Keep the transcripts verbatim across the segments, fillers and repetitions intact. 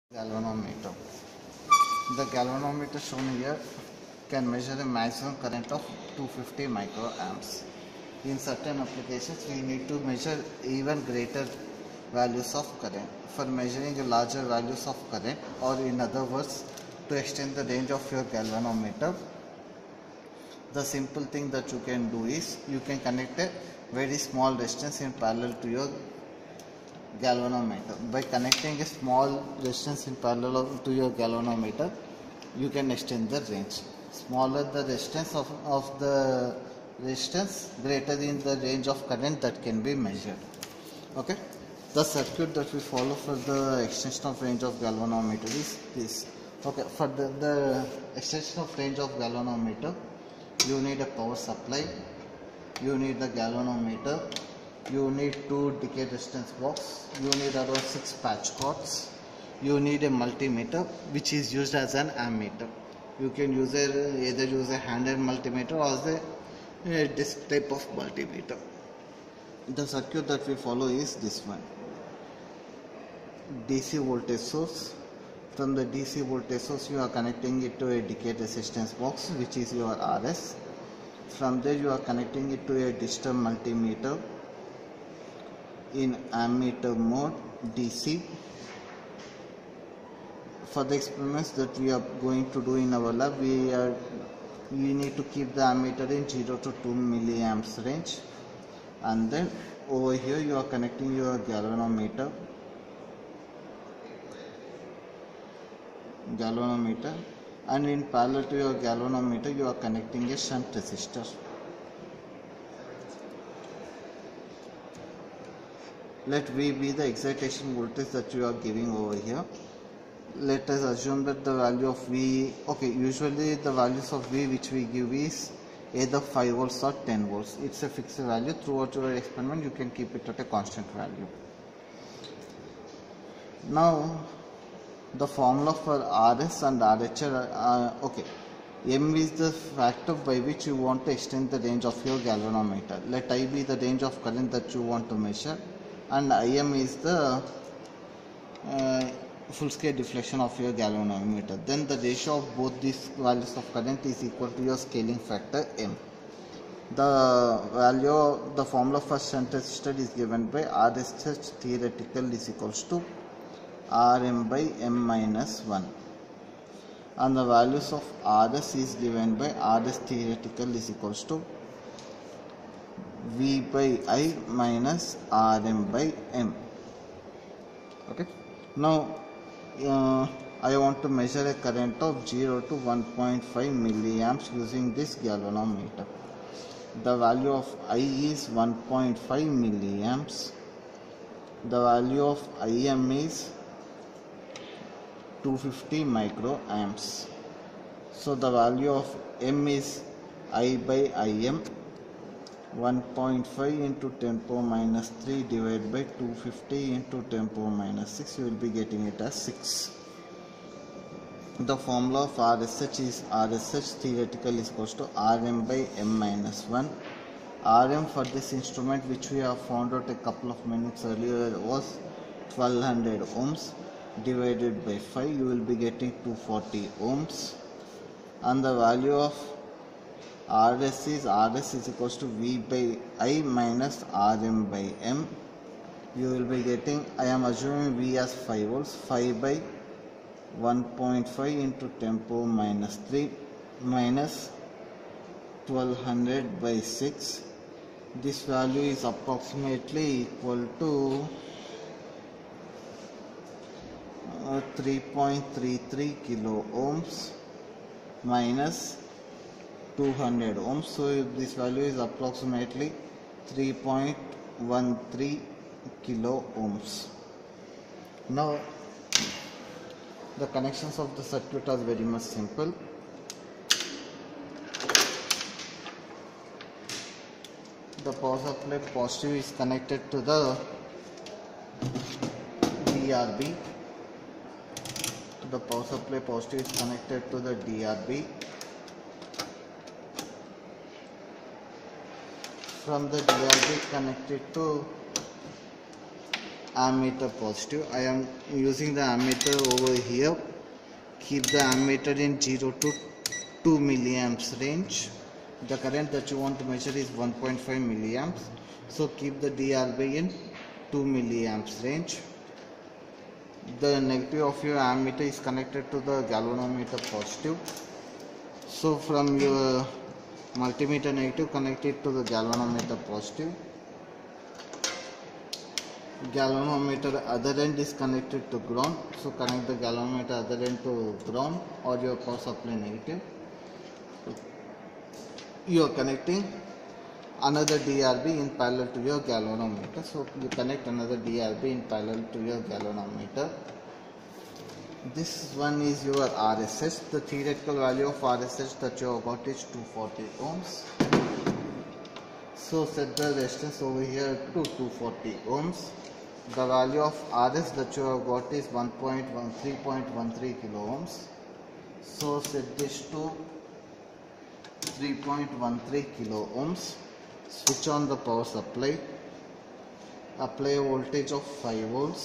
Galvanometer. The galvanometer shown here can measure a maximum current of two hundred fifty microamps. In certain applications, we need to measure even greater values of current. For measuring larger values of current, or in other words, to extend the range of your galvanometer, the simple thing that you can do is you can connect a very small resistance in parallel to your galvanometer. By connecting a small resistance in parallel to your galvanometer, you can extend the range. Smaller the resistance of, of the resistance, greater in the range of current that can be measured. Okay, the circuit that we follow for the extension of range of galvanometer is this. Okay, for the, the extension of range of galvanometer, you need a power supply, you need the galvanometer, you need two decay resistance box, you need around six patch cords, you need a multimeter which is used as an ammeter. You can use a, either use a handheld multimeter or the a disc type of multimeter. The circuit that we follow is this one. D C voltage source. From the D C voltage source, you are connecting it to a decay resistance box which is your R S. From there you are connecting it to a digital multimeter in ammeter mode D C. For the experiments that we are going to do in our lab, we are we need to keep the ammeter in zero to two milliamps range, and then over here you are connecting your galvanometer galvanometer and in parallel to your galvanometer you are connecting a shunt resistor. Let V be the excitation voltage that you are giving over here. Let us assume that the value of V, okay, usually the values of V which we give is either five volts or ten volts. It's a fixed value. Throughout your experiment you can keep it at a constant value. Now the formula for R S and R H are, uh, okay, M is the factor by which you want to extend the range of your galvanometer. Let I be the range of current that you want to measure, and I M is the uh, full scale deflection of your galvanometer. Then the ratio of both these values of current is equal to your scaling factor M. The value, the formula for shunt resistor is given by R S H theoretical is equals to R M by M minus one, and the values of R S is given by R S theoretical is equals to V by I minus R M by M. Okay, now uh, I want to measure a current of zero to one point five milliamps using this galvanometer. The value of I is one point five milliamps. The value of I M is two hundred fifty microamps. So the value of M is I by I M, one point five into ten power minus three divided by two hundred fifty into ten power minus six. You will be getting it as six. The formula of R S H is R S H theoretical is equals to R M by M minus one. R M for this instrument, which we have found out a couple of minutes earlier, was twelve hundred ohms. Divided by five, you will be getting two hundred forty ohms, and the value of R S is R S is equals to V by I minus R M by M. You will be getting, I am assuming V as five volts, five by one point five into ten power minus three minus twelve hundred by six. This value is approximately equal to uh, three point three three kilo ohms minus two hundred ohms. So this value is approximately three point one three kilo ohms. Now the connections of the circuit are very much simple. The power supply positive is connected to the D R B. The power supply positive is connected to the D R B. From the D R B connected to ammeter positive. I am using the ammeter over here. Keep the ammeter in zero to two milliamps range. The current that you want to measure is one point five milliamps. So keep the D R B in two milliamps range. The negative of your ammeter is connected to the galvanometer positive. So from your multimeter negative, connect it to the galvanometer positive. Galvanometer other end is connected to ground, so connect the galvanometer other end to ground or your power supply negative. You are connecting another D R B in parallel to your galvanometer, so you connect another D R B in parallel to your galvanometer. This one is your R S H. The theoretical value of R S H that you have got is two hundred forty ohms. So set the resistance over here to two hundred forty ohms. The value of R S that you have got is one point one three point one three kilo ohms. So set this to three point one three kilo ohms. Switch on the power supply. Apply a voltage of five volts.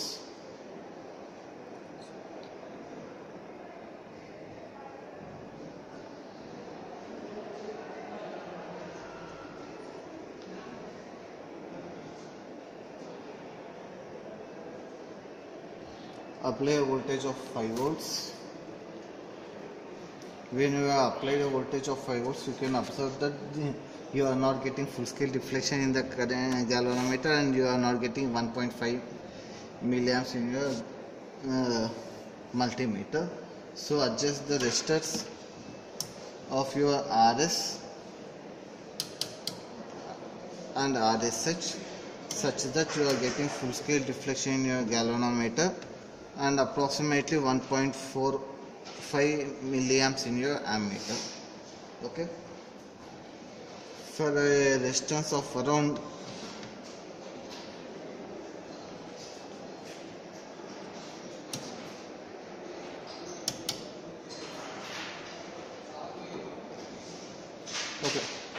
Apply a voltage of five volts. When you have applied a voltage of five volts, you can observe that you are not getting full scale deflection in the galvanometer and you are not getting one point five milliamps in your uh, multimeter. So adjust the resistors of your R S and R S H such that you are getting full scale deflection in your galvanometer and approximately one point four five milliamps in your ammeter. Okay, for a resistance of around okay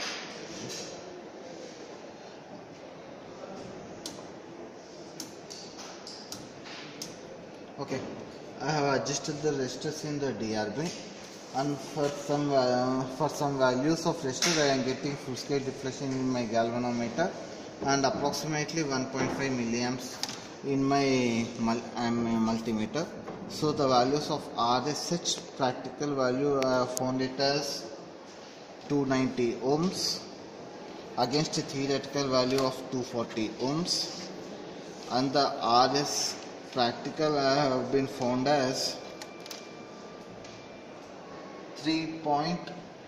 okay I have adjusted the resistors in the D R B, and for some uh, for some values of resistor I am getting full scale deflection in my galvanometer and approximately one point five milliamps in my mul um, multimeter. So the values of R S H practical value I have found it as two hundred ninety ohms against a theoretical value of two hundred forty ohms, and the R S practical I have been found as three point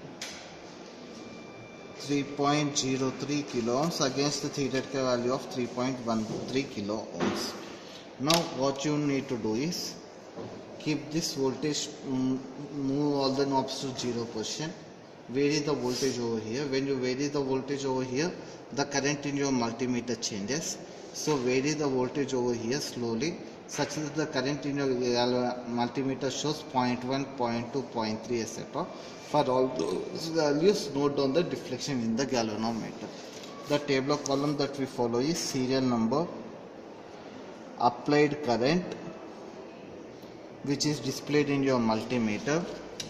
zero three kilo ohms against the theoretical value of three point one three kilo ohms. Now what you need to do is keep this voltage, move all the knobs to zero position, vary the voltage over here. When you vary the voltage over here, the current in your multimeter changes. So vary the voltage over here slowly such that the current in your multimeter shows zero point one, zero point two, zero point three, et cetera. For all those values, note down the deflection in the galvanometer. The table of column that we follow is serial number, applied current which is displayed in your multimeter,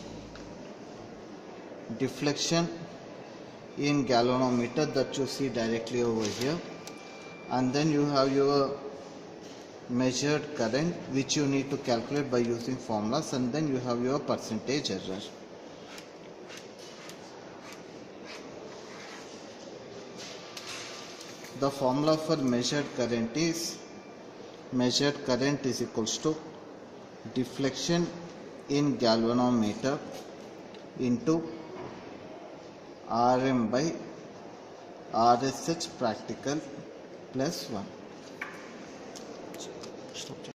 deflection in galvanometer that you see directly over here, and then you have your measured current which you need to calculate by using formulas, and then you have your percentage error. The formula for measured current is measured current is equals to deflection in galvanometer into R M by R S H practical plus one. Stop.